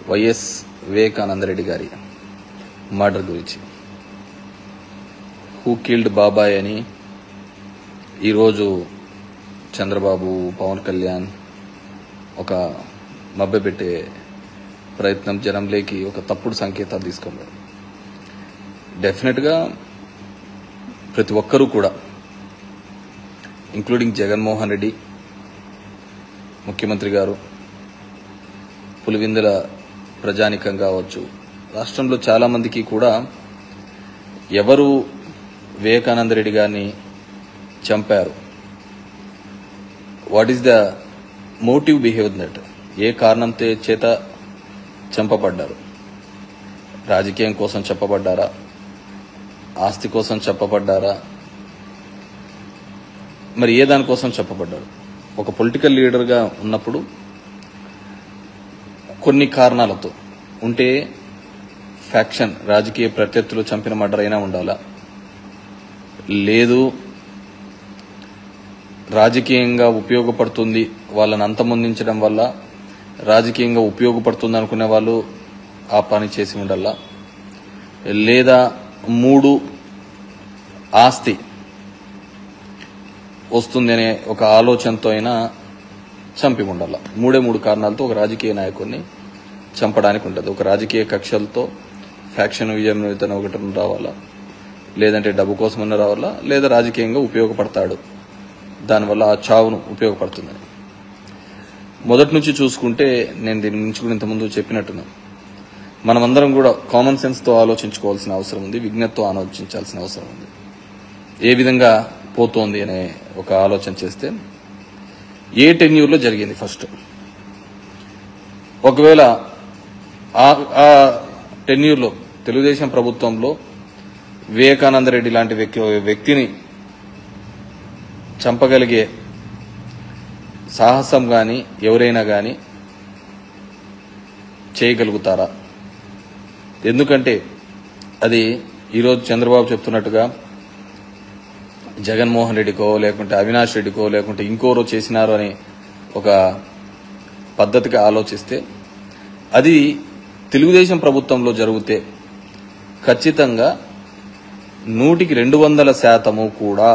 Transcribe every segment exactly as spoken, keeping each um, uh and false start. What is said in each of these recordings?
YS Vivekananda Reddy గారి murder గురించి. Who killed బాబాయ్ అని ఈరోజు చంద్రబాబు, పవన్ కళ్యాణ్ ఒక మభ్యపెట్టే ప్రయత్నం, జనంలోకి ఒక తప్పుడు సంకేతాలు తీసుకున్నారు. డెఫినెట్గా ప్రతి ఒక్కరూ కూడా, ఇంక్లూడింగ్ జగన్మోహన్ రెడ్డి ముఖ్యమంత్రి గారు, పులివిందుల ప్రజానికం కావచ్చు, రాష్ట్రంలో చాలా మందికి కూడా ఎవరు వివేకానంద రెడ్డి గారిని చంపారు, వాట్ ఈస్ ద మోటివ్ బిహేవ్ దట్, ఏ కారణంతో చేత చంపబడ్డారు, రాజకీయం కోసం చెప్పబడ్డారా, ఆస్తి కోసం చెప్పబడ్డారా, మరి ఏ దానికోసం చెప్పబడ్డారు? ఒక పొలిటికల్ లీడర్గా ఉన్నప్పుడు కొన్ని కారణాలతో ఉంటే ఫ్యాక్షన్, రాజకీయ ప్రత్యర్థులు చంపిన మర్డర్ అయినా ఉండాలా, లేదు రాజకీయంగా ఉపయోగపడుతుంది వాళ్ళని అంతమొందించడం వల్ల రాజకీయంగా ఉపయోగపడుతుంది అనుకునే వాళ్ళు ఆ పని చేసి ఉండాలా, లేదా మూడు ఆస్తి వస్తుంది అనే ఒక ఆలోచనతో అయినా చంపి ఉండాల. మూడే మూడు కారణాలతో ఒక రాజకీయ నాయకుడిని చంపడానికి ఉంటుంది. ఒక రాజకీయ కక్షలతో ఫ్యాక్షన్ విజయం ఒకటి రావాలా, లేదంటే డబ్బు కోసమన్నా రావాలా, లేదా రాజకీయంగా ఉపయోగపడతాడు, దానివల్ల ఆ చావును ఉపయోగపడుతుందని. మొదటి నుంచి చూసుకుంటే నేను దీని నుంచి కూడా ఇంతకుముందు చెప్పినట్టున్నాను, మనమందరం కూడా కామన్ సెన్స్తో ఆలోచించుకోవాల్సిన అవసరం ఉంది, విజ్ఞతతో ఆలోచించాల్సిన అవసరం ఉంది. ఏ విధంగా పోతోంది అనే ఒక ఆలోచన చేస్తే, ఏ టెన్యూర్లో జరిగింది ఫస్ట్, ఒకవేళ ఆ టెన్యూర్లో తెలుగుదేశం ప్రభుత్వంలో వివేకానంద రెడ్డి లాంటి వ్యక్తిని చంపగలిగే సాహసం కానీ ఎవరైనా కానీ చేయగలుగుతారా? ఎందుకంటే అది ఈరోజు చంద్రబాబు చెప్తున్నట్టుగా జగన్మోహన్ రెడ్డికో లేకుంటే అవినాష్ రెడ్డికో లేకుంటే ఇంకోరో చేసినారో అని ఒక పద్ధతిగా ఆలోచిస్తే, అది తెలుగుదేశం ప్రభుత్వంలో జరిగితే ఖచ్చితంగా నూటికి రెండు వందల శాతము కూడా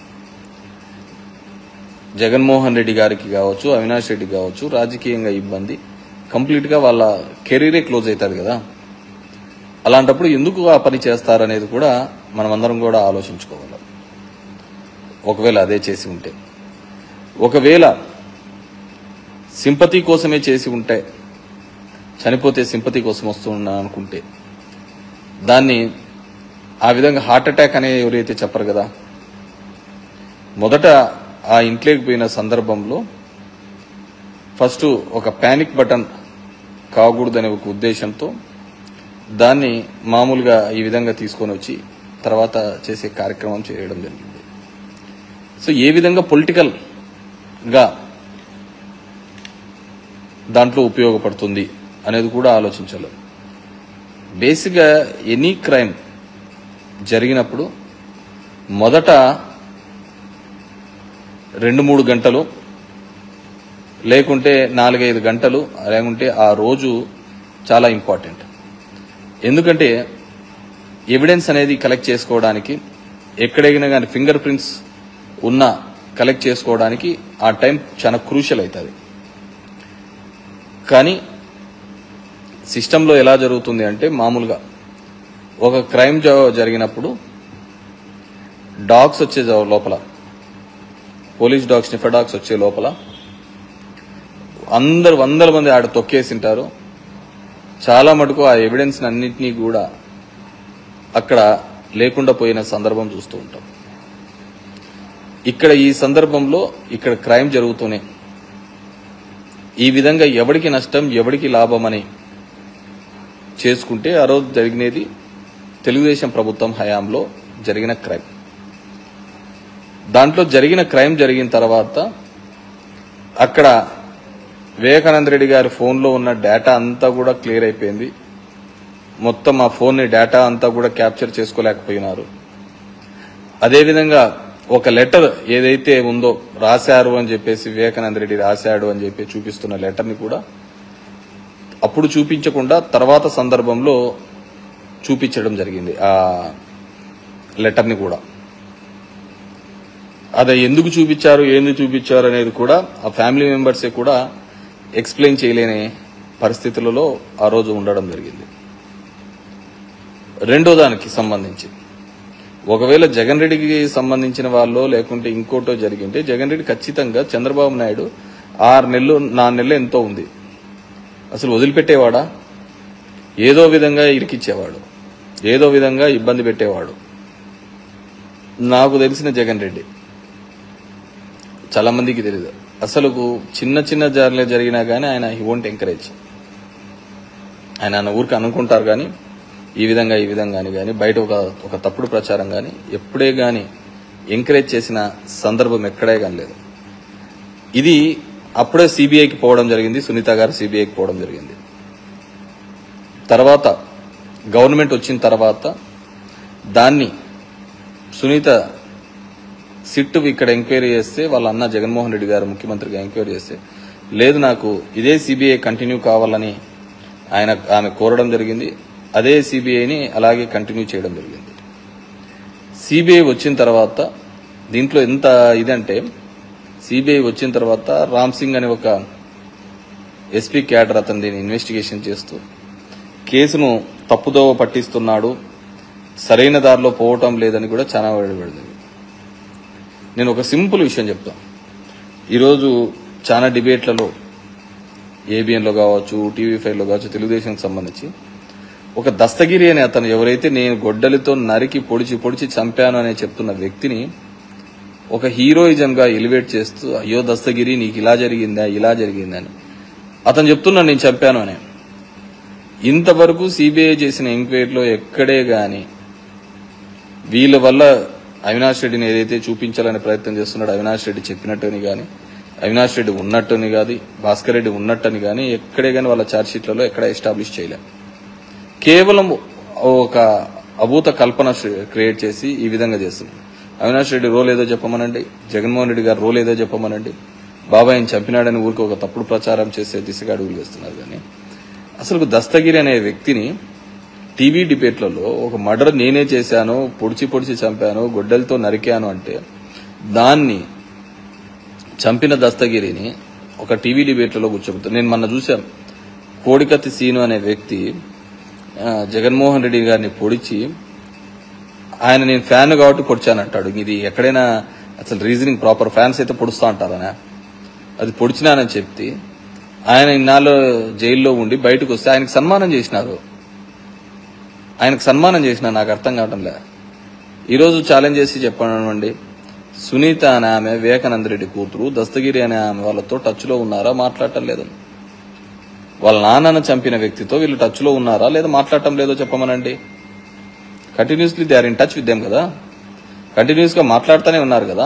జగన్మోహన్ రెడ్డి గారికి కావచ్చు, అవినాష్ రెడ్డి కావచ్చు రాజకీయంగా ఇబ్బంది, కంప్లీట్గా వాళ్ళ కెరీరే క్లోజ్ అవుతుంది కదా. అలాంటప్పుడు ఎందుకు ఆ పని చేస్తారనేది కూడా మనమందరం కూడా ఆలోచించుకోవాలి. ఒకవేళ అదే చేసి ఉంటే, ఒకవేళ సింపతి కోసమే చేసి ఉంటే, చనిపోతే సింపతి కోసం వస్తున్నా అనుకుంటే, దాన్ని ఆ విధంగా హార్ట్ అటాక్ అనే ఎవరైతే చెప్పరు కదా, మొదట ఆ ఇంట్లోకి పోయిన సందర్భంలో ఫస్ట్ ఒక ప్యానిక్ బటన్ కాకూడదనే ఒక ఉద్దేశంతో దాన్ని మామూలుగా ఈ విధంగా తీసుకొని వచ్చి తర్వాత చేసే కార్యక్రమం చేయడం జరిగింది. సో ఏ విధంగా పొలిటికల్గా దాంట్లో ఉపయోగపడుతుంది అనేది కూడా ఆలోచించాలి. బేసిక్గా ఎనీ క్రైమ్ జరిగినప్పుడు మొదట రెండు మూడు గంటలు లేకుంటే నాలుగైదు గంటలు లేకుంటే ఆ రోజు చాలా ఇంపార్టెంట్. ఎందుకంటే ఎవిడెన్స్ అనేది కలెక్ట్ చేసుకోవడానికి, ఎక్కడైనా కానీ ఫింగర్ ప్రింట్స్ ఉన్న కలెక్ట్ చేసుకోవడానికి ఆ టైం చాలా క్రూషియల్ అవుతుంది. కానీ సిస్టంలో ఎలా జరుగుతుంది అంటే, మామూలుగా ఒక క్రైమ్ జరిగినప్పుడు డాగ్స్ వచ్చే లోపల, పోలీస్ డాగ్స్, స్నిఫర్ డాగ్స్ వచ్చే లోపల అందరు వందల మంది ఆడ తొక్కేసింటారు. చాలా మటుకు ఆ ఎవిడెన్స్ అన్నింటినీ కూడా అక్కడ లేకుండా పోయిన సందర్భం చూస్తూ ఉంటాం. ఇక్కడ ఈ సందర్భంలో ఇక్కడ క్రైమ్ జరుగుతూనే ఈ విధంగా ఎవరికి నష్టం ఎవరికి లాభం అని చేసుకుంటే ఆ రోజు జరిగినది తెలుగుదేశం ప్రభుత్వం హయాంలో జరిగిన క్రైమ్. దాంట్లో జరిగిన క్రైమ్ జరిగిన తర్వాత అక్కడ వివేకానంద రెడ్డి గారి ఫోన్లో ఉన్న డేటా అంతా కూడా క్లియర్ అయిపోయింది. మొత్తం ఆ ఫోన్ డేటా అంతా కూడా క్యాప్చర్ చేసుకోలేకపోయినారు. అదేవిధంగా ఒక లెటర్ ఏదైతే ఉందో రాశారు అని చెప్పేసి వివేకానంద రెడ్డి రాశాడు అని చెప్పి చూపిస్తున్న లెటర్ని కూడా అప్పుడు చూపించకుండా తర్వాత సందర్భంలో చూపించడం జరిగింది ఆ లెటర్ని కూడా. అదే ఎందుకు చూపించారు ఏంది చూపించారు అనేది కూడా ఆ ఫ్యామిలీ మెంబర్సే కూడా ఎక్స్ప్లెయిన్ చేయలేని పరిస్థితులలో ఆ రోజు ఉండడం జరిగింది. రెండో దానికి సంబంధించి ఒకవేళ జగన్ రెడ్డికి సంబంధించిన వాళ్ళు లేకుంటే ఇంకోటో జరిగింటే జగన్ రెడ్డి ఖచ్చితంగా చంద్రబాబు నాయుడు ఆరు నెలలు నాలుగు నెలలు ఎంతో ఉంది అసలు వదిలిపెట్టేవాడా? ఏదో విధంగా ఇరికిచ్చేవాడు, ఏదో విధంగా ఇబ్బంది పెట్టేవాడు. నాకు తెలిసిన జగన్ రెడ్డి చాలా మందికి తెలియదు. అసలు చిన్న చిన్న జార్లే జరిగినా కానీ ఆయన హీ వోంట్ ఎంకరేజ్. ఆయన ఆయన ఊరికి అనుకుంటారు కానీ ఈ విధంగా ఈ విధంగా అని కానీ బయట ఒక ఒక తప్పుడు ప్రచారం కానీ ఎప్పుడే కానీ ఎంకరేజ్ చేసిన సందర్భం ఎక్కడే కానీ లేదు. ఇది అప్పుడే సిబిఐకి పోవడం జరిగింది, సునీత గారు సిబిఐకి పోవడం జరిగింది. తర్వాత గవర్నమెంట్ వచ్చిన తర్వాత దాన్ని సునీత సిట్ ఇక్కడ ఎంక్వైరీ చేస్తే వాళ్ళ అన్న జగన్మోహన్ రెడ్డి గారు ముఖ్యమంత్రిగా ఎంక్వైరీ చేస్తే లేదు నాకు ఇదే సిబిఐ కంటిన్యూ కావాలని ఆయన ఆమె కోరడం జరిగింది. అదే సిబిఐని అలాగే కంటిన్యూ చేయడం జరిగింది. సిబిఐ వచ్చిన తర్వాత దీంట్లో ఎంత ఇదంటే సిబిఐ వచ్చిన తర్వాత రామ్ సింగ్ అనే ఒక ఎస్పీ క్యాడర్ అతను దీన్ని ఇన్వెస్టిగేషన్ చేస్తూ కేసును తప్పుదోవ పట్టిస్తున్నాడు, సరైన దారిలో పోవటం లేదని కూడా చాలా పడింది. నేను ఒక సింపుల్ విషయం చెప్తాను. ఈరోజు చాలా డిబేట్లలో ఏబిఎన్లో కావచ్చు, టీవీ ఫైవ్లో కావచ్చు, తెలుగుదేశంకి సంబంధించి ఒక దస్తగిరి అనే అతను ఎవరైతే నేను గొడ్డలితో నరికి పొడిచి పొడిచి చంపాను అనే చెప్తున్న వ్యక్తిని ఒక హీరోయిజంగా ఎలివేట్ చేస్తూ అయ్యో దస్తగిరి నీకు ఇలా జరిగిందా ఇలా జరిగిందని అతను చెప్తున్నాను నేను చంపాను అని. ఇంతవరకు సిబిఐ చేసిన ఎంక్వైరీలో ఎక్కడే గాని వీళ్ళ వల్ల అవినాష్ రెడ్డిని ఏదైతే చూపించాలని ప్రయత్నం చేస్తున్నాడు అవినాష్ రెడ్డి చెప్పినట్టుని కానీ అవినాష్ రెడ్డి ఉన్నట్టుని కానీ భాస్కర్ రెడ్డి ఉన్నట్టని కానీ ఎక్కడే కానీ వాళ్ళ ఛార్జ్షీట్లలో ఎక్కడ ఎస్టాబ్లిష్ చేయలేదు. కేవలం ఒక అభూత కల్పన క్రియేట్ చేసి ఈ విధంగా చేస్తున్నారు. అవినాష్ రెడ్డి రోల్ ఏదో చెప్పమనండి, జగన్మోహన్ రెడ్డి గారు రోల్ ఏదో చెప్పమనండి, బాబాయిని చంపినాడని ఊరికి ఒక తప్పుడు ప్రచారం చేసే దిశగా అడుగులు వేస్తున్నారు. కానీ అసలు దస్తగిరి అనే వ్యక్తిని టీవీ డిబేట్లలో ఒక మర్డర్ నేనే చేశాను, పొడిచి పొడిచి చంపాను, గొడ్డలతో నరికాను అంటే దాన్ని చంపిన దస్తగిరిని ఒక టీవీ డిబేట్లలో కూర్చోబెడతాను. నేను మొన్న చూశాను కోడికత్తి సీను అనే వ్యక్తి జగన్మోహన్ రెడ్డి గారిని పొడిచి ఆయన నేను ఫ్యాన్ కాబట్టి పొడిచానంటాడు. ఇది ఎక్కడైనా అసలు రీజనింగ్ ప్రాపర్? ఫ్యాన్స్ అయితే పొడుస్తా అంటారనా? అది పొడిచినానని చెప్తే ఆయన ఇన్నాళ్ళు జైల్లో ఉండి బయటకు వస్తే ఆయనకు సన్మానం చేసినారు. ఆయనకు సన్మానం చేసిన నాకు అర్థం కావటంలే. ఈరోజు ఛాలెంజ్ చేసి చెప్పండి, సునీత అనే ఆమె వివేకానంద రెడ్డి కూతురు, దస్తగిరి అనే ఆమె వాళ్ళతో టచ్లో ఉన్నారా? మాట్లాడటం లేదు. వాళ్ళ నాన్నను చంపిన వ్యక్తితో వీళ్ళు టచ్లో ఉన్నారా లేదా మాట్లాడటం లేదో చెప్పమనండి. Continuously they are in touch with them కదా, కంటిన్యూస్గా మాట్లాడుతూనే ఉన్నారు కదా.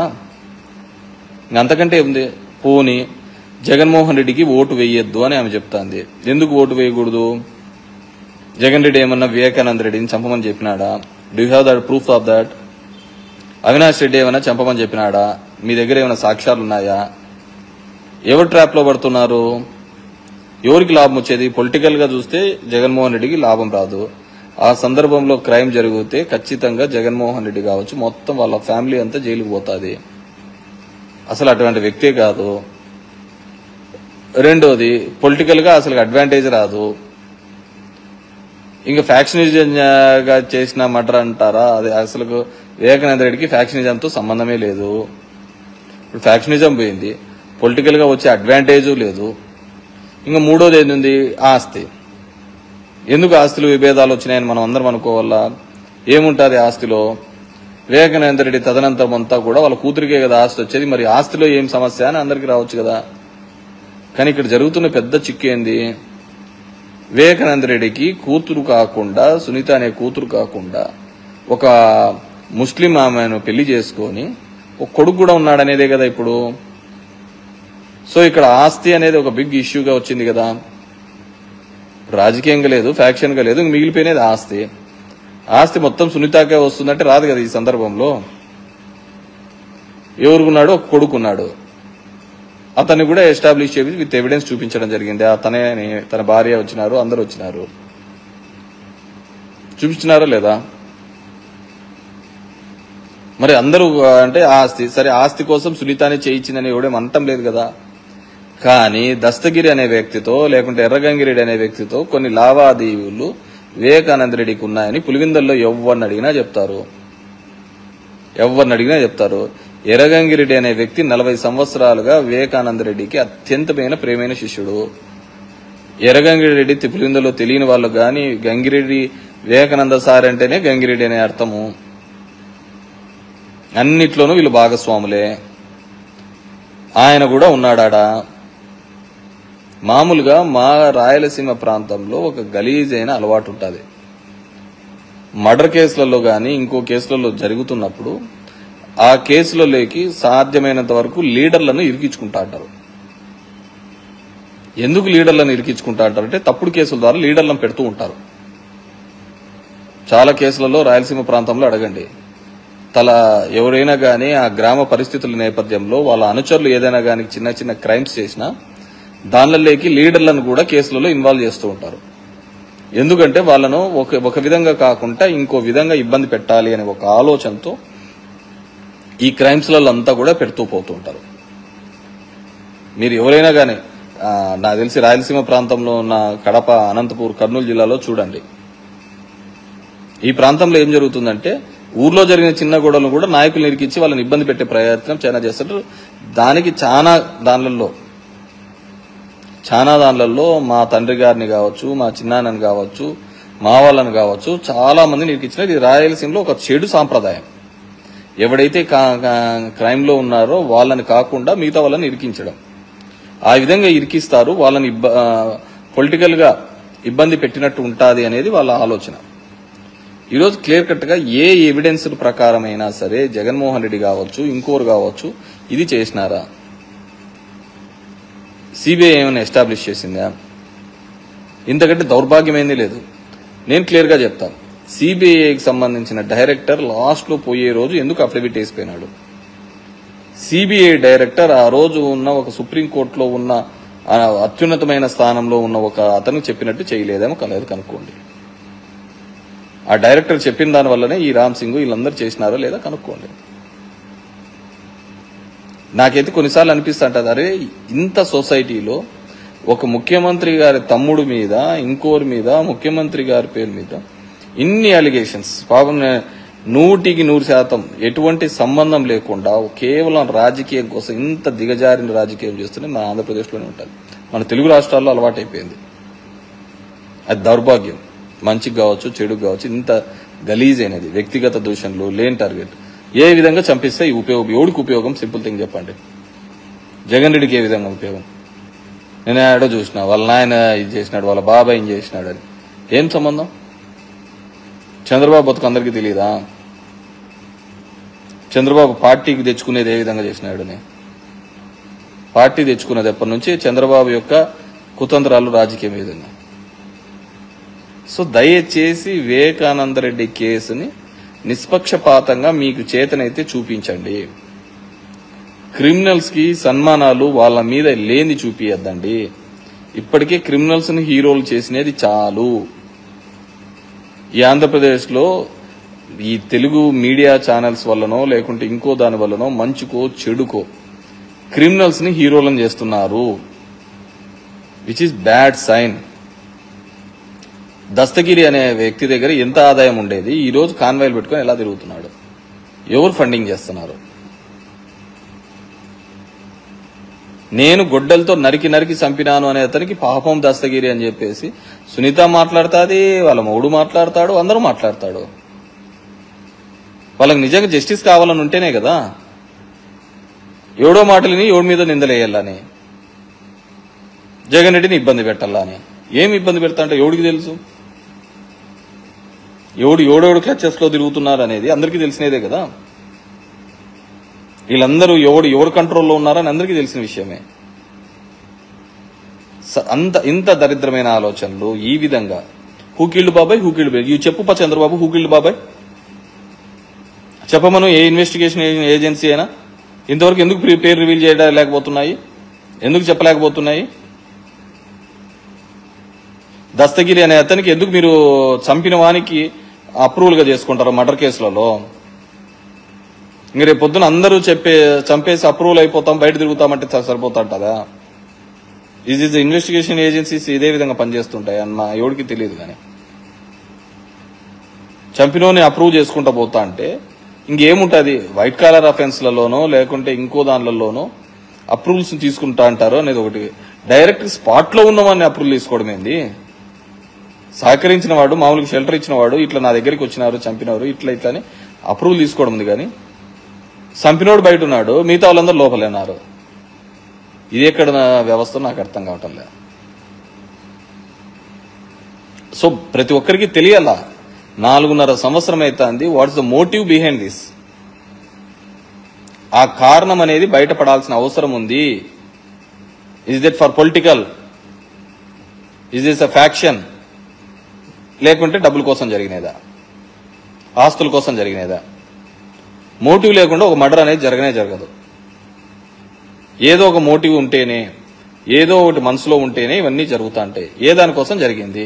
అంతకంటే ఉంది. పోనీ జగన్మోహన్ రెడ్డికి ఓటు వేయొద్దు అని ఆమె చెప్తాంది. ఎందుకు ఓటు వేయకూడదు? జగన్ రెడ్డి ఏమన్నా వివేకానంద రెడ్డిని చంపమని చెప్పినాడా? Do you have that proof of that? Avinash Reddy ఏమైనా చంపమని చెప్పినాడా? మీ దగ్గర ఏమైనా సాక్ష్యాలు ఉన్నాయా? ఎవరు ట్రాప్ లో పడుతున్నారు? ఎవరికి లాభం వచ్చేది? పొలిటికల్ గా చూస్తే జగన్మోహన్ రెడ్డికి లాభం రాదు. ఆ సందర్భంలో క్రైమ్ జరిగితే ఖచ్చితంగా జగన్మోహన్ రెడ్డి కావచ్చు మొత్తం వాళ్ళ ఫ్యామిలీ అంతా జైలుకు పోతుంది. అసలు అటువంటి వ్యక్తే కాదు. రెండోది పొలిటికల్ గా అసలు అడ్వాంటేజ్ రాదు. ఇంకా ఫ్యాక్షనిజంగా చేసిన మర్డర్ అంటారా? అది అసలు వివేకానంద రెడ్డికి ఫ్యాక్షనిజంతో సంబంధమే లేదు. ఇప్పుడు ఫ్యాక్షనిజం పోయింది, పొలిటికల్ గా వచ్చే అడ్వాంటేజ్ లేదు. ఇంకా మూడోది ఏంది? ఆస్తి. ఎందుకు ఆస్తులు విభేదాలు వచ్చినాయని మనం అందరం అనుకోవాలా? ఏముంటుంది ఆస్తిలో? వివేకానంద రెడ్డి తదనంతరం అంతా కూడా వాళ్ళ కూతురికే కదా ఆస్తి వచ్చేది. మరి ఆస్తిలో ఏం సమస్య అని అందరికి రావచ్చు కదా. కానీ ఇక్కడ జరుగుతున్న పెద్ద చిక్కు ఏంది? వివేకానంద రెడ్డికి కూతురు కాకుండా, సునీత అనే కూతురు కాకుండా ఒక ముస్లిం ఆమెను పెళ్లి చేసుకొని ఒక కొడుకు కూడా ఉన్నాడనేదే కదా ఇప్పుడు. సో ఇక్కడ ఆస్తి అనేది ఒక బిగ్ ఇష్యూగా వచ్చింది కదా. రాజకీయంగా లేదు, ఫ్యాక్షన్గా లేదు, మిగిలిపోయినది ఆస్తి. ఆస్తి మొత్తం సునీతకే వస్తుందంటే రాదు కదా. ఈ సందర్భంలో ఎవరుకున్నాడు? ఒక కొడుకున్నాడు. అతన్ని కూడా ఎస్టాబ్లిష్ చేసి విత్ ఎవిడెన్స్ చూపించడం జరిగింది. అతనే తన భార్య వచ్చినారు, అందరు వచ్చినారు. చూపించినారా లేదా? మరి అందరూ అంటే ఆస్తి సరే, ఆస్తి కోసం సునీతానే చేయించిందని ఎవడేం అనటం లేదు కదా. కానీ దస్తగిరి అనే వ్యక్తితో లేకుంటే ఎర్రగంగిరెడ్డి అనే వ్యక్తితో కొన్ని లావాదేవీలు వివేకానంద రెడ్డికి ఉన్నాయని పులివిందల్లో ఎవరిని అడిగినా చెప్తారు. ఎవరిని అడిగినా చెప్తారు. ఎర్రగంగిరెడ్డి అనే వ్యక్తి నలభై సంవత్సరాలుగా వివేకానంద రెడ్డికి అత్యంతమైన ప్రేమైన శిష్యుడు. ఎర్రగంగిరెడ్డి పులివిందల్లో తెలియని వాళ్ళు గాని గంగిరెడ్డి వివేకానంద సార్ అంటేనే గంగిరెడ్డి అనే అర్థము. అన్నిట్లోనూ వీళ్ళు భాగస్వాములే. ఆయన కూడా ఉన్నాడా? మామూలుగా మా రాయలసీమ ప్రాంతంలో ఒక గలీజ్ అయిన అలవాటు ఉంటుంది. మర్డర్ కేసులలో గాని ఇంకో కేసులలో జరుగుతున్నప్పుడు ఆ కేసులలోకి సాధ్యమైనంత వరకు లీడర్లను ఇరికించుకుంటా అంటారు. ఎందుకు లీడర్లను ఇరికించుకుంటా అంటారంటే తప్పుడు కేసుల ద్వారా లీడర్లను పెడుతూ ఉంటారు. చాలా కేసులలో రాయలసీమ ప్రాంతంలో అడగండి, తల ఎవరైనా గానీ ఆ గ్రామ పరిస్థితుల నేపథ్యంలో వాళ్ళ అనుచరులు ఏదైనా గానీ చిన్న చిన్న క్రైమ్స్ చేసినా దానిలోకి లీడర్లను కూడా కేసులలో ఇన్వాల్వ్ చేస్తూ ఉంటారు. ఎందుకంటే వాళ్ళను ఒక ఒక విధంగా కాకుండా ఇంకో విధంగా ఇబ్బంది పెట్టాలి అనే ఒక ఆలోచనతో ఈ క్రైమ్స్లలో అంతా కూడా పెడుతూ పోతూ ఉంటారు. మీరు ఎవరైనా గానీ నాకు తెలిసి రాయలసీమ ప్రాంతంలో ఉన్న కడప, అనంతపూర్, కర్నూలు జిల్లాలో చూడండి. ఈ ప్రాంతంలో ఏం జరుగుతుందంటే ఊర్లో జరిగిన చిన్న గొడవలను కూడా నాయకులు ఇరికించి వాళ్ళని ఇబ్బంది పెట్టే ప్రయత్నం చాలా చేస్తారు. దానికి చాలా దానిలలో చాలా దానిలలో మా తండ్రి గారిని కావచ్చు, మా చిన్నాన్నని కావచ్చు, మా వాళ్ళని కావచ్చు చాలా మందిని ఇరికించిన ఇది రాయలసీమలో ఒక చెడు సాంప్రదాయం. ఎవడైతే క్రైమ్ లో ఉన్నారో వాళ్ళని కాకుండా మిగతా వాళ్ళని ఇరికించడం, ఆ విధంగా ఇరికిస్తారు. వాళ్ళని పొలిటికల్ గా ఇబ్బంది పెట్టినట్టు ఉంటుంది అనేది వాళ్ళ ఆలోచన. ఈరోజు క్లియర్ కట్ గా ఏ ఎవిడెన్స్ ప్రకారమైనా సరే జగన్మోహన్ రెడ్డి కావచ్చు, ఇంకోరు కావచ్చు, ఇది చేసినారా? సిబిఐ ఏమైనా ఎస్టాబ్లిష్ చేసిందా? ఇంతకంటే దౌర్భాగ్యమైంది లేదు. నేను క్లియర్ గా చెప్తాను. సిబిఐకి సంబంధించిన డైరెక్టర్ లాస్ట్ లో పోయే రోజు ఎందుకు అఫిడవిట్ వేసిపోయినాడు? సిబిఐ డైరెక్టర్ ఆ రోజు ఉన్న ఒక సుప్రీంకోర్టులో ఉన్న అత్యున్నతమైన స్థానంలో ఉన్న ఒక అతను చెప్పినట్టు చేయలేదేమో కలేదు కనుక్కోండి. ఆ డైరెక్టర్ చెప్పిన దాని వల్లనే ఈ రామ్ సింగ్ వీళ్ళందరూ చేసినారో లేదా కనుక్కోండి. నాకైతే కొన్నిసార్లు అనిపిస్తుంటది, అరే ఇంత సొసైటీలో ఒక ముఖ్యమంత్రి గారి తమ్ముడు మీద, ఇంకోరి మీద, ముఖ్యమంత్రి గారి పేరు మీద ఇన్ని అలిగేషన్స్, పాపం నూటికి నూరు శాతం ఎటువంటి సంబంధం లేకుండా కేవలం రాజకీయం కోసం ఇంత దిగజారిన రాజకీయం చేస్తూనే మన ఆంధ్రప్రదేశ్లోనే ఉంటుంది. మన తెలుగు రాష్ట్రాల్లో అలవాటైపోయింది. అది దౌర్భాగ్యం. మంచికి కావచ్చు, చెడుకు కావచ్చు, ఇంత గలీజ్ అయినది వ్యక్తిగత దూషణలు, లేని టార్గెట్ ఏ విధంగా చంపిస్తే ఈ ఉపయోగం ఎవడికి ఉపయోగం? సింపుల్ థింగ్ చెప్పండి. జగన్ రెడ్డికి ఏ విధంగా ఉపయోగం? నేను ఆడో చూసిన వాళ్ళ నాయన ఇది చేసినాడు, వాళ్ళ బాబాయ్ ఇది చేసినాడు అని. ఏం సంబంధం? చంద్రబాబు బతుకు అందరికీ తెలియదా? చంద్రబాబు పార్టీకి తెచ్చుకునేది ఏ విధంగా చేసినాడని. పార్టీ తెచ్చుకున్నది ఎప్పటి నుంచి చంద్రబాబు యొక్క కుతంత్రాలు, రాజకీయం ఏ విధంగా. సో దయచేసి వివేకానంద రెడ్డి కేసుని నిష్పక్షపాతంగా మీకు చేతనైతే చూపించండి. క్రిమినల్స్ కి సన్మానాలు వాళ్ళ మీద లేని చూపియద్దండి. ఇప్పటికే క్రిమినల్స్ ని హీరోలు చేసినది చాలు. ఈ ఆంధ్రప్రదేశ్ లో ఈ తెలుగు మీడియా ఛానల్స్ వల్లనో లేకుంటే ఇంకో దాని వల్లనో మంచుకో చెడుకో క్రిమినల్స్ ని హీరోలను చేస్తున్నారు, which is bad sign. Dastagiri అనే వ్యక్తి దగ్గర ఎంత ఆదాయం ఉండేది, ఈ రోజు కాన్వాయిలు పెట్టుకుని ఎలా తిరుగుతున్నాడు? ఎవరు ఫండింగ్ చేస్తున్నారు? నేను గొడ్డలతో నరికి నరికి చంపినాను అనే అతనికి పాపం దస్తగిరి అని చెప్పేసి సునీత మాట్లాడుతుంది, వాళ్ళ మౌడు మాట్లాడతాడు, అందరూ మాట్లాడతాడు. వాళ్ళకి నిజంగా జస్టిస్ కావాలని ఉంటేనే కదా ఎవడో మాటలని ఎవడి మీద నిందలేయాలని, జగన్ రెడ్డిని ఇబ్బంది పెట్టాలని. ఏమి ఇబ్బంది పెడతా అంటే ఎవడికి తెలుసు? ఎవడు ఎవడెవడు క్లచెస్ లో తిరుగుతున్నారు అనేది అందరికీ తెలిసినదే కదా. వీళ్ళందరూ ఎవడు ఎవరు కంట్రోల్లో ఉన్నారని అందరికీ తెలిసిన విషయమే. అంత ఇంత దరిద్రమైన ఆలోచనలు ఈ విధంగా హూకిల్డ్ బాబాయ్ హూకిల్డ్ బాబాయ్ ఇవి చెప్పుపా చంద్రబాబు. హూకిల్డ్ బాబాయ్ చెప్పమను. ఏ ఇన్వెస్టిగేషన్ ఏజెన్సీ అయినా ఇంతవరకు ఎందుకు పేరు రివీల్ చేయడం లేకపోతున్నాయి? ఎందుకు చెప్పలేకపోతున్నాయి? దస్తగిరి అనే అతనికి ఎందుకు మీరు చంపిన వానికి అప్రూవల్గా చేసుకుంటారు మర్డర్ కేసులలో? ఇంక రేపు పొద్దున అందరూ చెప్పే చంపేసి అప్రూవల్ అయిపోతాం, బయట తిరుగుతామంటే సరిపోతుంటదా? ఈజ్ ఈజ్ ఇన్వెస్టిగేషన్ ఏజెన్సీస్ ఇదే విధంగా పనిచేస్తుంటాయి అన్న ఎవరికి తెలియదు. కానీ చంపినోని అప్రూవ్ చేసుకుంటా పోతా అంటే ఇంకేముంటుంది? వైట్ కాలర్ అఫెన్స్లలోనో లేకుంటే ఇంకో దానిలలోనో అప్రూవల్స్ తీసుకుంటా అంటారు అనేది ఒకటి. డైరెక్ట్ స్పాట్ లో ఉన్నవాడిని అప్రూవల్ తీసుకోవడం ఏంది? సహకరించిన వాడు, మామూలుగా షెల్టర్ ఇచ్చిన వాడు ఇట్లా నా దగ్గరికి వచ్చినారు, చంపినారు, ఇట్లా ఇట్లా అని అప్రూవల్ తీసుకోవడం ఉంది. కానీ చంపినోడు బయట ఉన్నాడు, మిగతా వాళ్ళందరూ లోపలేనారు. ఇది ఎక్కడ వ్యవస్థ నాకు అర్థం కావటం లేదు. సో ప్రతి ఒక్కరికి తెలియాలా, నాలుగున్నర సంవత్సరం అవుతుంది, what's the motive behind this? ఆ కారణం అనేది బయటపడాల్సిన అవసరం ఉంది. Is that for political? Is this a faction? లేకుంటే డబ్బుల కోసం జరిగినదా, ఆస్తుల కోసం జరిగినదా? మోటివ్ లేకుండా ఒక మర్డర్ అనేది జరగనే జరగదు. ఏదో ఒక మోటివ్ ఉంటేనే, ఏదో ఒకటి మనసులో ఉంటేనే ఇవన్నీ జరుగుతూ ఉంటాయి. ఏ దానికోసం జరిగింది?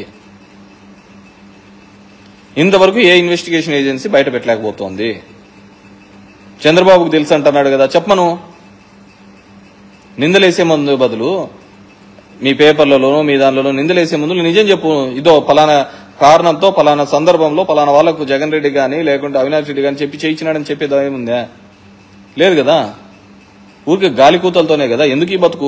ఇంతవరకు ఏ ఇన్వెస్టిగేషన్ ఏజెన్సీ బయట పెట్టలేకపోతోంది. చంద్రబాబుకు తెలుసు అంటున్నాడు కదా, చెప్పమను. నిందలేసే ముందు బదులు మీ పేపర్లలోనూ మీ దానిలోనూ నిందలేసే ముందు నిజం చెప్పు. ఇదో పలానా కారణంతో పలానా సందర్భంలో పలానా వాళ్లకు జగన్ రెడ్డి గాని లేకుంటే అవినాష్ రెడ్డి గాని చెప్పి చేయించినాడని చెప్పేది ఏముందా? లేదు కదా. ఊరికి గాలి కూతలతోనే కదా. ఎందుకు ఈ బతుకు?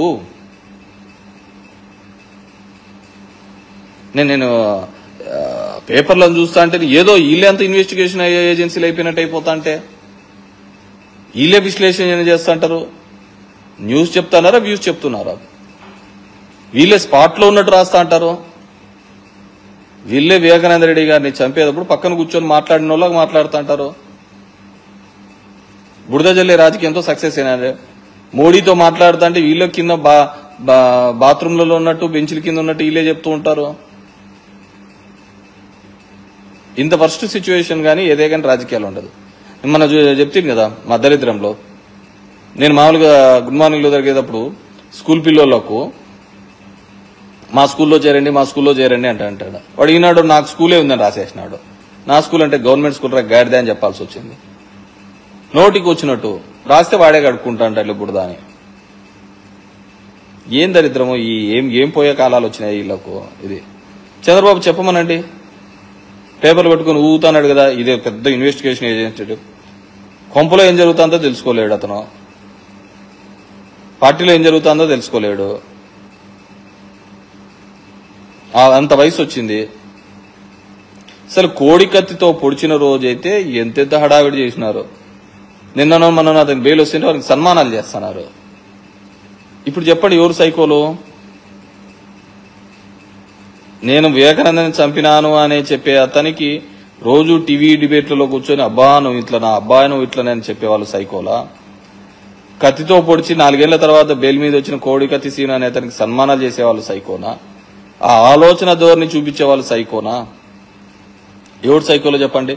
నేను నేను పేపర్లను చూస్తా అంటే ఏదో వీళ్ళే అంత ఇన్వెస్టిగేషన్ ఏజెన్సీలు అయిపోయినట్టు అయిపోతా అంటే వీళ్ళే విశ్లేషణ చేస్తుంటారు. న్యూస్ చెప్తున్నారా, వ్యూస్ చెప్తున్నారా? వీళ్ళే స్పాట్ లో ఉన్నట్టు రాస్తా అంటారు. వీళ్ళే వివేకానంద రెడ్డి గారిని చంపేటప్పుడు పక్కన కూర్చొని మాట్లాడిన వాళ్ళకి మాట్లాడుతూ అంటారు. బురద జల్లే రాజకీయంతో సక్సెస్ అయినారు. మోడీతో మాట్లాడుతా అంటే వీళ్ళ కింద బా బాత్రూంలలో ఉన్నట్టు బెంచ్ల కింద ఉన్నట్టు వీళ్ళే చెప్తూ ఉంటారు. ఇంత వర్స్ట్ సిచ్యువేషన్ కానీ ఏదే కానీ రాజకీయాలు ఉండదు. మన చెప్తాను కదా మా దరిద్రంలో, నేను మామూలుగా గుడ్ మార్నింగ్లో జరిగేటప్పుడు స్కూల్ పిల్లలకు మా స్కూల్లో చేరండి మా స్కూల్లో చేరండి అంటే అంటాడు. వాడు ఈనాడు నాకు స్కూలే ఉందని రాసేసినాడు. నా స్కూల్ అంటే గవర్నమెంట్ స్కూల్ రా గాడిదే అని చెప్పాల్సి వచ్చింది. నోటికి వచ్చినట్టు రాస్తే వాడే కడుక్కుంటా అంటాడు ఇప్పుడు దాని. ఏం దరిద్రమో, ఈ ఏం ఏం పోయే కాలాలు వచ్చినాయి వీళ్ళకు. ఇది చంద్రబాబు చెప్పమనండి. పేపర్లు పెట్టుకుని ఊగుతున్నాడు కదా, ఇదే పెద్ద ఇన్వెస్టిగేషన్ ఏజెన్సీ. కొంపలో ఏం జరుగుతుందో తెలుసుకోలేడు అతను, పార్టీలో ఏం జరుగుతుందో తెలుసుకోలేడు. అంత వయసు వచ్చింది. అసలు కోడి కత్తితో పొడిచిన రోజైతే ఎంతెంత హడావిడి చేసినారు. నిన్ననో మొన్న అతనికి బెయిల్ వస్తుంటే వారికి సన్మానాలు చేస్తున్నారు. ఇప్పుడు చెప్పండి ఎవరు సైకోలు? నేను వివేకానందని చంపినాను అనే చెప్పే అతనికి రోజు టీవీ డిబేట్లలో కూర్చొని అబ్బా నువ్వు ఇట్లా నా అబ్బాయి నువ్వు ఇట్లా నేను చెప్పేవాళ్ళు సైకోలా? కత్తితో పొడిచి నాలుగేళ్ల తర్వాత బెయిల్ మీద వచ్చిన కోడి కత్తి సీన్ అనే అతనికి సన్మానాలు చేసేవాళ్ళు సైకోనా? ఆ ఆలోచన ధోరణి చూపించేవాళ్ళు సైకోనా? ఎవడు సైకోలో చెప్పండి?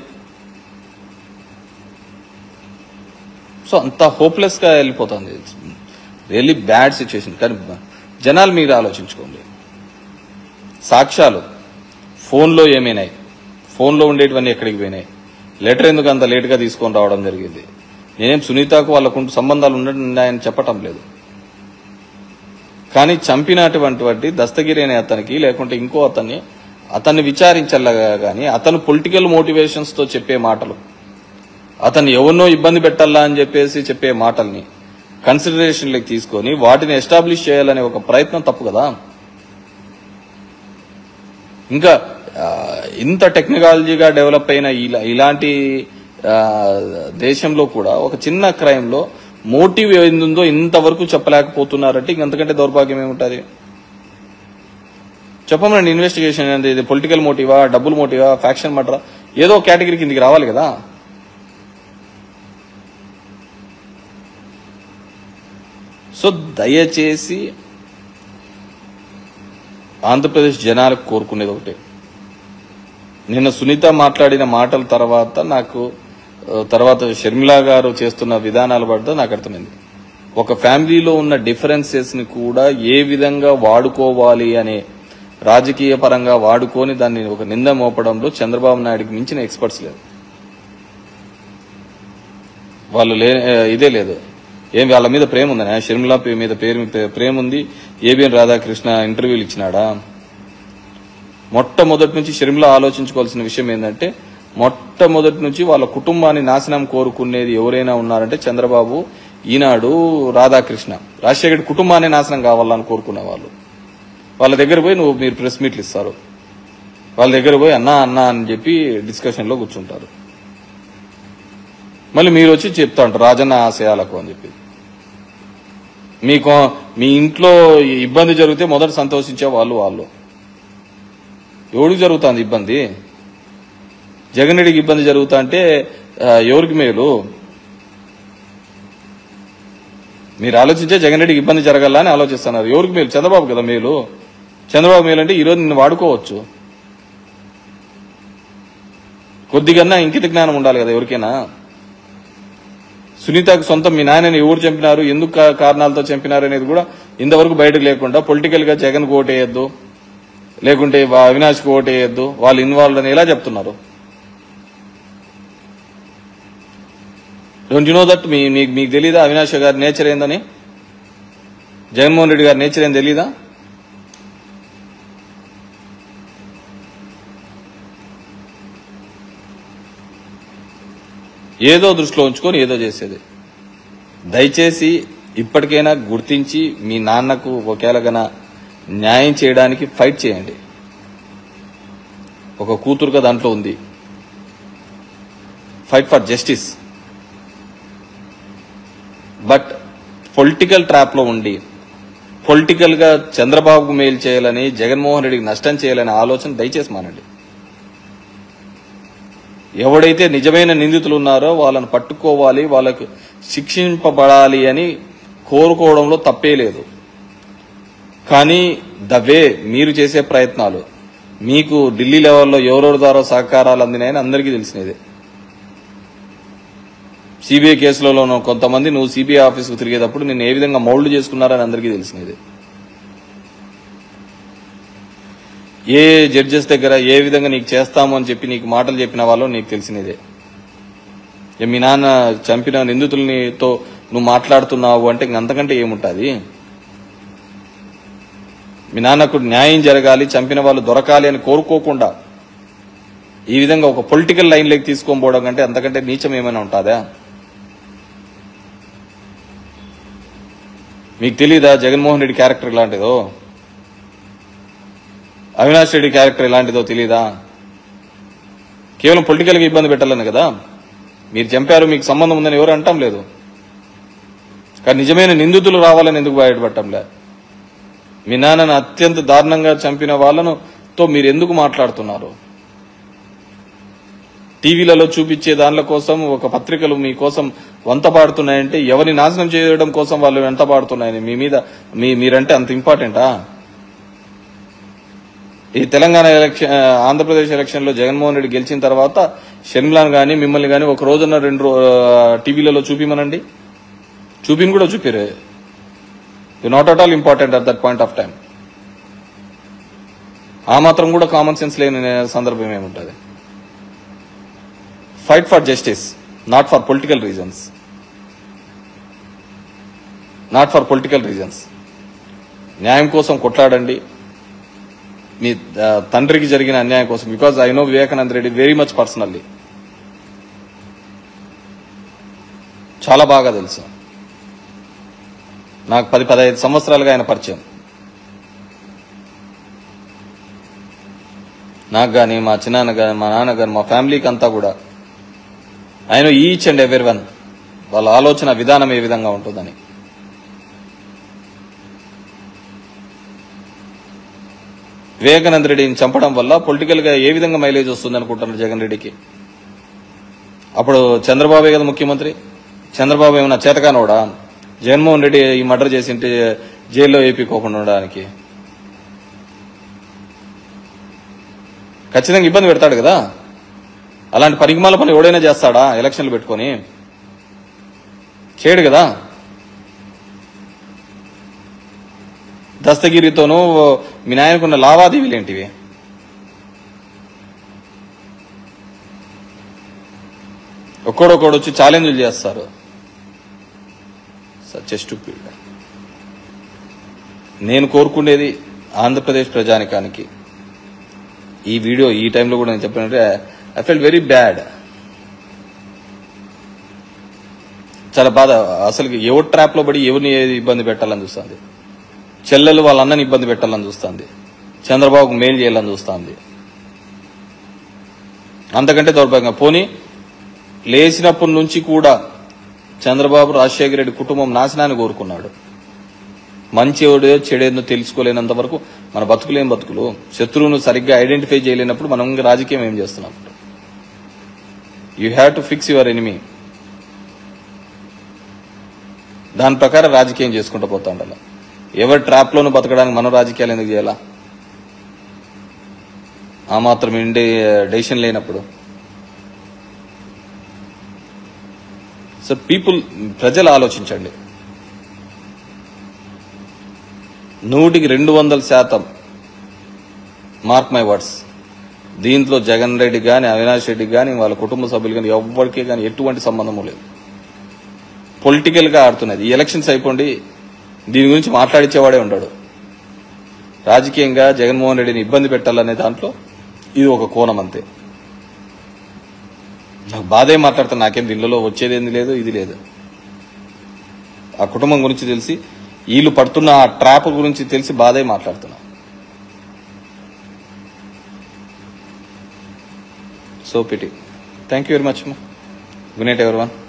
సో అంత హోప్లెస్ గా వెళ్ళిపోతుంది. Really bad situation. కానీ జనాలు మీరు ఆలోచించుకోండి. సాక్ష్యాలు ఫోన్లో ఏమైనాయి, ఫోన్లో ఉండేటివన్నీ ఎక్కడికి పోయినాయి, లెటర్ ఎందుకు అంత లేటుగా తీసుకొని రావడం జరిగింది. నేనేం సునీతకు వాళ్ళకు సంబంధాలు ఉన్నాయని చెప్పటం లేదు. కానీ చంపినటువంటి దస్తగిరి అనే అతనికి లేకుంటే ఇంకో అతన్ని అతన్ని విచారించాలగా కానీ అతను పొలిటికల్ మోటివేషన్స్ తో చెప్పే మాటలు, అతను ఎవరినో ఇబ్బంది పెట్టాలా అని చెప్పేసి చెప్పే మాటల్ని కన్సిడరేషన్లోకి తీసుకొని వాటిని ఎస్టాబ్లిష్ చేయాలనే ఒక ప్రయత్నం తప్పు కదా. ఇంకా ఇంత టెక్నాలజీగా డెవలప్ అయిన ఇలాంటి దేశంలో కూడా ఒక చిన్న క్రైమ్ లో మోటివ్ ఏందో ఇంతవరకు చెప్పలేకపోతున్నారంటే ఇంకంతకంటే దౌర్భాగ్యం ఏముంటుంది? చెప్పమనండి. ఇన్వెస్టిగేషన్ అంటే ఇది పొలిటికల్ మోటివా, డబ్బుల మోటివా, ఫ్యాక్షన్ మర్డరా, ఏదో కేటగిరీ కిందికి రావాలి కదా. సో దయచేసి ఆంధ్రప్రదేశ్ జనాలకు కోరుకునేది ఒకటే. నిన్న సునీత మాట్లాడిన మాటల తర్వాత నాకు తర్వాత షర్మిల గారు చేస్తున్న విధానాలు పడితే నాకు అర్థమైంది. ఒక ఫ్యామిలీలో ఉన్న డిఫరెన్సెస్ ని కూడా ఏ విధంగా వాడుకోవాలి అనే రాజకీయ పరంగా వాడుకొని దాన్ని ఒక నింద మోపడంలో చంద్రబాబు నాయుడుకి మించిన ఎక్స్పర్ట్స్ లేదు. వాళ్ళు లే ఇదే లేదు. ఏం వాళ్ళ మీద ప్రేమ ఉందనే, షర్మిల మీద పేరు ప్రేమ ఉంది. ఏబిఎన్ రాధాకృష్ణ ఇంటర్వ్యూలు ఇచ్చినాడా? మొట్టమొదటి నుంచి షర్మిల ఆలోచించుకోవాల్సిన విషయం ఏంటంటే, మొట్టమొదటి నుంచి వాళ్ళ కుటుంబాన్ని నాశనం కోరుకునేది ఎవరైనా ఉన్నారంటే చంద్రబాబు, ఈనాడు, రాధాకృష్ణ. రాజశేఖర్ కుటుంబాన్ని నాశనం కావాలని కోరుకునే వాళ్ళు. వాళ్ళ దగ్గర పోయి నువ్వు మీరు ప్రెస్ మీట్లు ఇస్తారు, వాళ్ళ దగ్గర పోయి అన్నా అన్నా అని చెప్పి డిస్కషన్లో కూర్చుంటారు. మళ్ళీ మీరు వచ్చి చెప్తా ఉంటారు రాజన్న ఆశయాలకు అని చెప్పి. మీకు మీ ఇంట్లో ఇబ్బంది జరిగితే మొదట సంతోషించే వాళ్ళు వాళ్ళు. ఎవరికి జరుగుతుంది ఇబ్బంది? జగన్ రెడ్డికి ఇబ్బంది జరుగుతా అంటే ఎవరికి మేలు? మీరు ఆలోచించే జగన్ రెడ్డికి ఇబ్బంది జరగాలని ఆలోచిస్తున్నారు. ఎవరికి మేలు? చంద్రబాబు కదా మేలు. చంద్రబాబు మేలు అంటే ఈరోజు నిన్ను వాడుకోవచ్చు. కొద్దిగన్నా ఇంకిత జ్ఞానం ఉండాలి కదా ఎవరికైనా. సునీతకు సొంతం మీ నాయనని ఎవరు చంపినారు, ఎందుకు కారణాలతో చంపినారు అనేది కూడా ఇంతవరకు బయటకు లేకుండా పొలిటికల్ గా జగన్ కు ఓటేయద్దు, లేకుంటే అవినాష్ కు ఓటేయద్దు, వాళ్ళు ఇన్వాల్వ్ అని ఎలా చెప్తున్నారు? Don't you know that? మీ మీకు తెలీదా అవినాష్ గారి నేచర్ ఏందని? జగన్మోహన్ రెడ్డి గారి నేచర్ ఏం తెలీదా? ఏదో దృష్టిలో ఉంచుకొని ఏదో చేసేది. దయచేసి ఇప్పటికైనా గుర్తించి మీ నాన్నకు ఒకేలాగా న్యాయం చేయడానికి ఫైట్ చేయండి. ఒక కూతురుగా దాంట్లో ఉంది. Fight for justice. But political trap లో ఉండి పొలిటికల్ గా చంద్రబాబుకు మేలు చేయాలని, జగన్మోహన్ రెడ్డికి నష్టం చేయాలనే ఆలోచన దయచేసి మానండి. ఎవడైతే నిజమైన నిందితులు ఉన్నారో వాళ్ళని పట్టుకోవాలి, వాళ్ళకు శిక్షింపబడాలి అని కోరుకోవడంలో తప్పే లేదు. కానీ ద వే మీరు చేసే ప్రయత్నాలు, మీకు ఢిల్లీ లెవెల్లో ఎవరెవరి ద్వారా సహకారాలు అందినాయని అందరికీ తెలిసినదే. సిబిఐ కేసులలో కొంతమంది నువ్వు సిబిఐ ఆఫీసుకు తిరిగేటప్పుడు నేను ఏ విధంగా మౌల్డ్ చేసుకున్నారని అందరికీ తెలిసినదే. ఏ జడ్జెస్ దగ్గర ఏ విధంగా నీకు చేస్తాము అని చెప్పి నీకు మాటలు చెప్పిన వాళ్ళు నీకు తెలిసినదే. మీ నాన్న చంపిన నిందితులతో నువ్వు మాట్లాడుతున్నావు అంటే ఇంకంతకంటే ఏముంటుంది? మీ నాన్నకు న్యాయం జరగాలి, చంపిన వాళ్ళు దొరకాలి అని కోరుకోకుండా ఈ విధంగా ఒక పొలిటికల్ లైన్లోకి తీసుకొని పోవడం కంటే అంతకంటే నీచం ఏమైనా ఉంటుందా? మీకు తెలీదా జగన్మోహన్ రెడ్డి క్యారెక్టర్ ఎలాంటిదో, అవినాష్ రెడ్డి క్యారెక్టర్ ఎలాంటిదో తెలీదా? కేవలం పొలిటికల్గా ఇబ్బంది పెట్టాలని కదా. మీరు చంపారు, మీకు సంబంధం ఉందని ఎవరు అంటాం లేదు. కానీ నిజమైన నిందితులు రావాలని ఎందుకు బయటపడటంలే? మీ నాన్నను అత్యంత దారుణంగా చంపిన వాళ్ళను తో మీరు ఎందుకు మాట్లాడుతున్నారు? టీవీలలో చూపించే దానిల కోసం ఒక పత్రికలు మీకోసం వంత పాడుతున్నాయంటే ఎవరిని నాశనం చేయడం కోసం వాళ్ళు వెంట పాడుతున్నాయని మీ మీద మీ మీరంటే అంత ఇంపార్టెంటా? ఈ తెలంగాణ ఎలక్షన్, ఆంధ్రప్రదేశ్ ఎలక్షన్ లో జగన్మోహన్ రెడ్డి గెలిచిన తర్వాత షర్మిలాను గానీ మిమ్మల్ని గానీ ఒక రోజున రెండు టీవీలలో చూపిమనండి. చూపిని కూడా చూపిరే. You not at all important at that point of time. ఆ మాత్రం కూడా కామన్ సెన్స్ లేని సందర్భం ఏముంటుంది? Fight for justice, not for political reasons. Not for political reasons. న్యాయం కోసం కొట్లాడండి. మీ తండ్రికి జరిగిన అన్యాయం కోసం. Because I know Vivekananda Reddy very much personally. చాలా బాగా తెలుసు. నాకు పది పదహైదు సంవత్సరాలుగా ఆయన పరిచయం. నాకు కానీ మా చిన్నాన్న కానీ మా నాన్న కానీ మా ఫ్యామిలీకి అంతా కూడా ఆయన ఈచ్ అండ్ ఎవరి వన్ వాళ్ళ ఆలోచన విధానం ఏ విధంగా ఉంటుందని. వివేకానంద రెడ్డిని చంపడం వల్ల పొలిటికల్ గా ఏ విధంగా మైలేజ్ వస్తుంది అనుకుంటున్నారు జగన్ రెడ్డికి? అప్పుడు చంద్రబాబే కదా ముఖ్యమంత్రి. చంద్రబాబు ఏమన్నా చేతకానోడా? జగన్మోహన్ రెడ్డి ఈ మర్డర్ చేసింటే జైల్లో వేపీకోకుండా ఉండడానికి ఖచ్చితంగా ఇబ్బంది పెడతాడు కదా. అలాంటి పరిగమాల పని ఎవడైనా చేస్తాడా? ఎలక్షన్లు పెట్టుకొని చేయడు కదా. దస్తగిరితోనూ మీ నాయనకున్న లావాదేవీలు ఏంటివి? ఒక్కడొక్కడు వచ్చి ఛాలెంజ్లు చేస్తారు. Such a stupid. నేను కోరుకునేది ఆంధ్రప్రదేశ్ ప్రజానికానికి ఈ వీడియో ఈ టైంలో కూడా నేను చెప్పినట్టే ఐ ఫెల్ వెరీ బ్యాడ్. చాలా బాధ. అసలు ఎవరి ట్రాప్ లో పడి ఎవరిని ఇబ్బంది పెట్టాలని చూస్తుంది. చెల్లెలు వాళ్ళ అన్నని ఇబ్బంది పెట్టాలని చూస్తుంది. చంద్రబాబుకు మేలు చేయాలని చూస్తుంది. అంతకంటే దౌర్భాగ్యంగా పోనీ లేచినప్పటి నుంచి కూడా చంద్రబాబు రాజశేఖర రెడ్డి కుటుంబం నాశనాన్ని కోరుకున్నాడు. మంచి ఎవడో చెడేదో తెలుసుకోలేనంత వరకు మన బతుకులేం బతుకులు. శత్రువును సరిగ్గా ఐడెంటిఫై చేయలేనప్పుడు మనం రాజకీయం ఏం చేస్తున్నాం? You have to fix your enemy. దాని ప్రకారం రాజకీయం చేసుకుంటూ పోతా ఉండాలి. ఎవరి ట్రాప్ లోనూ బతకడానికి మనం రాజకీయాలు ఎందుకు చేయాలా? ఆ మాత్రం ఇండి డెసిషన్ లేనప్పుడు. సో పీపుల్, ప్రజలు ఆలోచించండి. నూటికి రెండు వందల శాతం మార్క్ మై వర్డ్స్, దీంట్లో జగన్ రెడ్డి కానీ అవినాష్ రెడ్డి కానీ వాళ్ళ కుటుంబ సభ్యులు కానీ ఎవరికీ కానీ ఎటువంటి సంబంధము లేదు. పొలిటికల్ గా ఆడుతున్నది. ఈ ఎలక్షన్స్ అయిపోండి, దీని గురించి మాట్లాడించేవాడే ఉన్నాడు. రాజకీయంగా జగన్మోహన్ రెడ్డిని ఇబ్బంది పెట్టాలనే దాంట్లో ఇది ఒక కోణం అంతే. నాకు బాధే మాట్లాడుతాను. నాకేం దీనిలో వచ్చేది ఏంది లేదు, ఇది లేదు. ఆ కుటుంబం గురించి తెలిసి, వీళ్ళు పడుతున్న ఆ ట్రాప్ గురించి తెలిసి బాధే మాట్లాడుతున్నా. So pity. Thank you very much. Good night everyone.